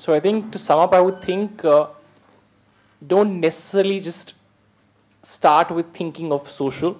So I think to sum up, I would think don't necessarily just start with thinking of social.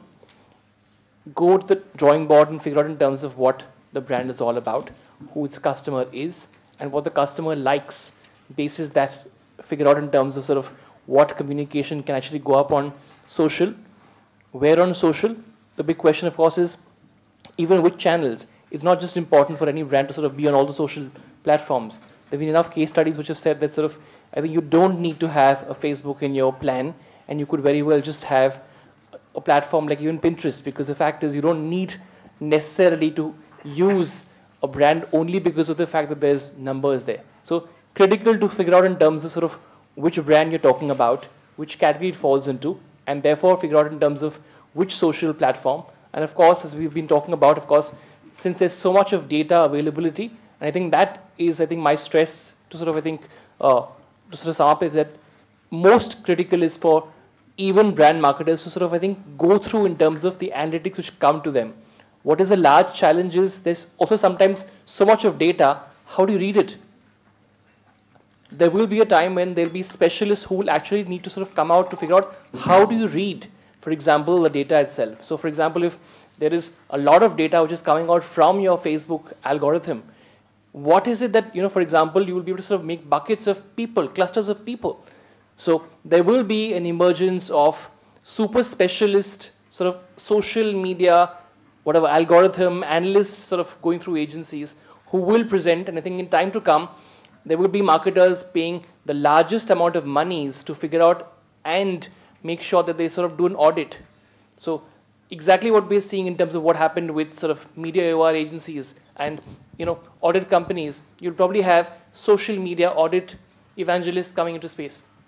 Go to the drawing board and figure out in terms of what the brand is all about, who its customer is, and what the customer likes. Basis that, figure out in terms of sort of what communication can actually go up on social, where on social. The big question, of course, is even which channels. It's not just important for any brand to sort of be on all the social platforms. There have been enough case studies which have said that sort of, I think you don't need to have a Facebook in your plan, and you could very well just have a platform like even Pinterest, because the fact is you don't need necessarily to use a brand only because of the fact that there's numbers there. So critical to figure out in terms of sort of which brand you're talking about, which category it falls into, and therefore figure out in terms of which social platform. And of course, as we've been talking about, of course, since there's so much of data availability, and I think that is, I think, my stress to sort of, I think, to sort of sum up is that most critical is for even brand marketers to sort of, I think, go through in terms of the analytics which come to them. What is a large challenge is there's also sometimes so much of data, how do you read it? There will be a time when there'll be specialists who will actually need to sort of come out to figure out how do you read, for example, the data itself. So for example, if there is a lot of data which is coming out from your Facebook algorithm, what is it that, for example, you will be able to sort of make buckets of people, clusters of people. So there will be an emergence of super specialist sort of social media, whatever algorithm analysts sort of going through agencies who will present, and I think in time to come, there will be marketers paying the largest amount of monies to figure out and make sure that they sort of do an audit. So exactly what we're seeing in terms of what happened with sort of media AOR agencies and audit companies, you'll probably have social media audit evangelists coming into space.